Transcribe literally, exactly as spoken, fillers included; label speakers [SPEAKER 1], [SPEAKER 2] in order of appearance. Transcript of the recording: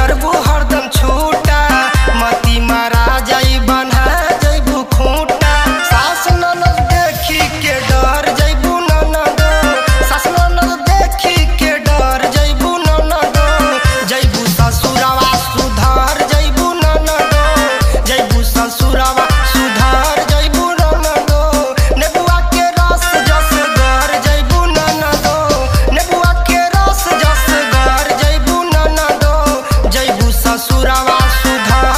[SPEAKER 1] चरबू हरदम छूटा मती मारा जाई बन्हा जइबू खूंटा सास ननद देखी के डर जइबू ननद सास ननद देखी के डर जइबू ननद जइबू ससुरवा सुधार जइबू ननद जइबू ससुरवा सुधार जइबू ननद नेबुआ के रस जस घर जइबू ननद नेबुआ के रस जस घर जइबू ननद जइबू ससुरवा सुधार।